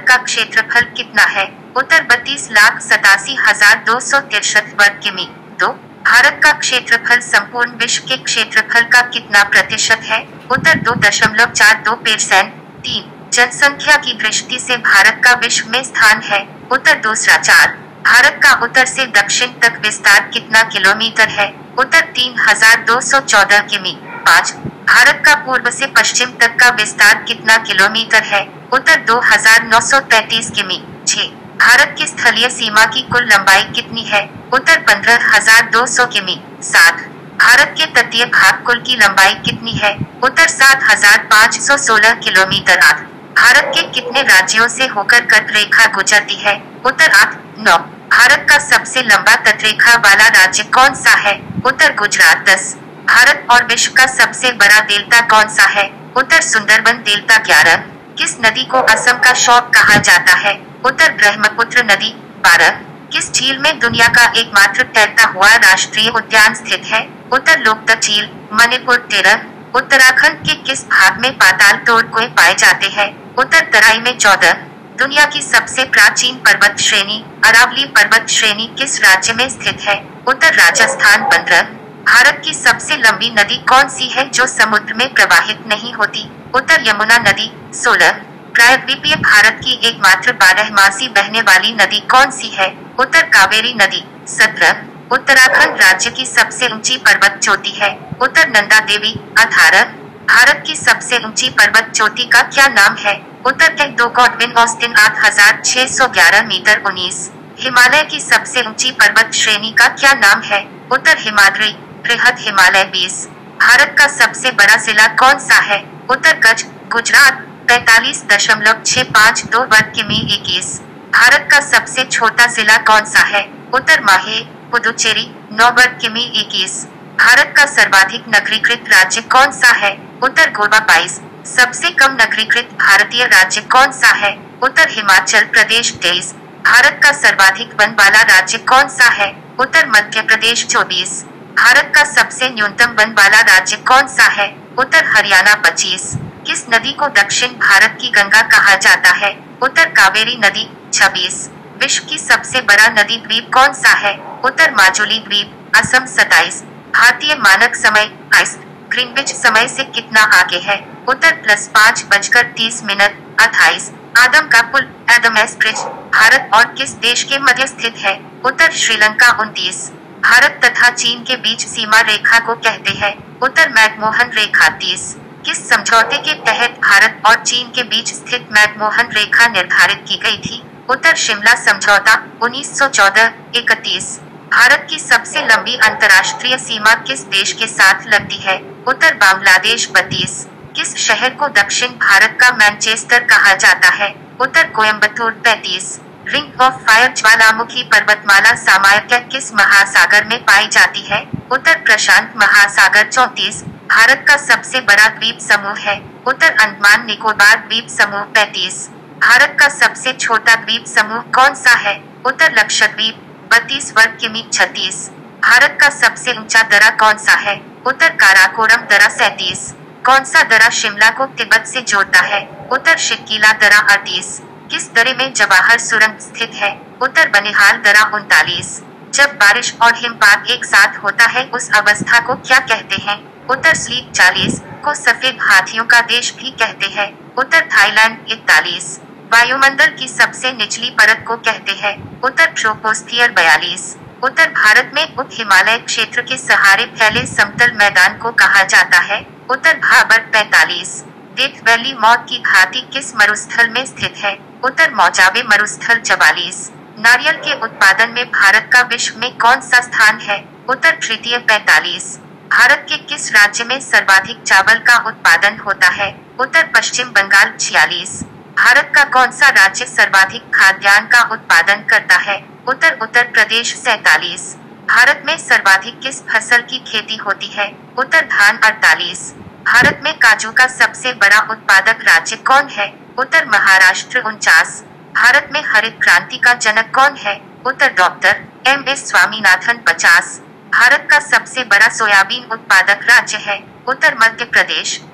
भारत का क्षेत्रफल कितना है? उत्तर 32,87,263 वर्ग किमी। 2. भारत का क्षेत्रफल संपूर्ण विश्व के क्षेत्रफल का कितना प्रतिशत है? उत्तर 2.42%। 3. जनसंख्या की दृष्टि से भारत का विश्व में स्थान है? उत्तर दूसरा 4. भारत का उत्तर से दक्षिण तक विस्तार कितना किलोमीटर है? उत्तर 3,214 किमी। 5. भारत का पूर्व से पश्चिम तक का विस्तार कितना किलोमीटर है? उत्तर 2,933 किमी। 6. भारत की स्थलीय सीमा की कुल लंबाई कितनी है? उत्तर 15,200 किमी। 7. भारत के तटीय भाग कुल की लंबाई कितनी है? उत्तर 7,516 किलोमीटर। 8. भारत के कितने राज्यों से होकर कर्क रेखा गुजरती है? उत्तर 8। 9. भारत का सबसे लंबा तटरेखा वाला राज्य कौन सा है? उत्तर गुजरात। 10. भारत और विश्व का सबसे बड़ा डेल्टा कौन सा है? उत्तर सुंदरबन डेल्टा। 11. किस नदी को असम का शौक कहा जाता है? उत्तर ब्रह्मपुत्र नदी। 12. किस झील में दुनिया का एकमात्र तैरता हुआ राष्ट्रीय उद्यान स्थित है? उत्तर लोकतक झील, मणिपुर। 13. उत्तराखंड के किस भाग में पाताल तोड़ कुएं पाए जाते हैं? उत्तर तराई में। 14. दुनिया की सबसे प्राचीन पर्वत श्रेणी अरावली पर्वत श्रेणी किस राज्य में स्थित है? उत्तर राजस्थान। 15. भारत की सबसे लंबी नदी कौन सी है जो समुद्र में प्रवाहित नहीं होती? उत्तर यमुना नदी। 16. प्रायद्वीपीय भारत की एकमात्र 12मासी बहने वाली नदी कौन सी है? उत्तर कावेरी नदी। 17. उत्तराखंड राज्य की सबसे ऊंची पर्वत चोटी है? उत्तर नंदा देवी। 18. भारत की सबसे ऊंची पर्वत चोटी का क्या नाम है? उत्तर के गॉडविन ऑस्टिन 8,611 मीटर। 19. हिमालय की सबसे ऊंची पर्वत श्रेणी का क्या नाम है? उत्तर हिमाद्री बृहद हिमालय। 20. भारत का सबसे बड़ा जिला कौन सा है? उत्तर कच्छ, गुजरात 45.652 वर्ग किमी। 21. भारत का सबसे छोटा जिला कौन सा है? उत्तर माहे, पुदुचेरी 9 वर्ग किमी। 21. भारत का सर्वाधिक नगरीकृत राज्य कौन सा है? उत्तर गोवा। 22. सबसे कम नगरीकृत भारतीय राज्य कौन सा है? उत्तर हिमाचल प्रदेश। 23. भारत का सर्वाधिक वन वाला राज्य कौन सा है? उत्तर मध्य प्रदेश। 24. भारत का सबसे न्यूनतम वन वाला राज्य कौन सा है? उत्तर हरियाणा। 25. किस नदी को दक्षिण भारत की गंगा कहा जाता है? उत्तर कावेरी नदी। 26. विश्व की सबसे बड़ा नदी द्वीप कौन सा है? उत्तर माजुली द्वीप, असम। 27. भारतीय मानक समय ग्रीनविच समय से कितना आगे है? उत्तर +5:30। 28. आदम का पुल एडमस ब्रिज भारत और किस देश के मध्य स्थित है? उत्तर श्रीलंका। 29. भारत तथा चीन के बीच सीमा रेखा को कहते हैं? उत्तर मैकमोहन रेखा। 30. किस समझौते के तहत भारत और चीन के बीच स्थित मैकमोहन रेखा निर्धारित की गई थी? उत्तर शिमला समझौता 1914। 31. भारत की सबसे लंबी अंतर्राष्ट्रीय सीमा किस देश के साथ लगती है? उत्तर बांग्लादेश। 32. किस शहर को दक्षिण भारत का मैनचेस्टर कहा जाता है? उत्तर कोयम्बटूर। 33. रिंग ऑफ फायर ज्वालामुखी पर्वतमाला सामान्यतः किस महासागर में पाई जाती है? उत्तर प्रशांत महासागर। 34. भारत का सबसे बड़ा द्वीप समूह है? उत्तर अंडमान निकोबार द्वीप समूह। 35. भारत का सबसे छोटा द्वीप समूह कौन सा है? उत्तर लक्षद्वीप 32 वर्ग किमी। 36. भारत का सबसे ऊंचा दर्रा कौन सा है? उत्तर काराकोरम दर्रा। 37. कौन सा दर्रा शिमला को तिब्बत से जोड़ता है? उत्तर शितकीला दर्रा। 38. किस दर्रे में जवाहर सुरंग स्थित है? उत्तर बनिहाल दर्रा। 39. जब बारिश और हिमपात एक साथ होता है उस अवस्था को क्या कहते हैं? उत्तर स्लीप। 40. को सफेद हाथियों का देश भी कहते हैं? उत्तर थाईलैंड। 41. वायुमंडल की सबसे निचली परत को कहते हैं? उत्तर ट्रोपोस्फियर। 42. उत्तर भारत में उप हिमालय क्षेत्र के सहारे फैले समतल मैदान को कहा जाता है? उत्तर भाबर। 45. डेथ वैली मौत की घाटी किस मरुस्थल में स्थित है? उत्तर मौजावे मरुस्थल। 44. नारियल के उत्पादन में भारत का विश्व में कौन सा स्थान है? उत्तर तृतीय। 45. भारत के किस राज्य में सर्वाधिक चावल का उत्पादन होता है? उत्तर पश्चिम बंगाल। 46. भारत का कौन सा राज्य सर्वाधिक खाद्यान्न का उत्पादन करता है? उत्तर उत्तर प्रदेश। 47. भारत में सर्वाधिक किस फसल की खेती होती है? उत्तर धान। 48. भारत में काजू का सबसे बड़ा उत्पादक राज्य कौन है? उत्तर महाराष्ट्र। 49. भारत में हरित क्रांति का जनक कौन है? उत्तर डॉक्टर M.S. स्वामीनाथन। 50. भारत का सबसे बड़ा सोयाबीन उत्पादक राज्य है? उत्तर मध्य प्रदेश।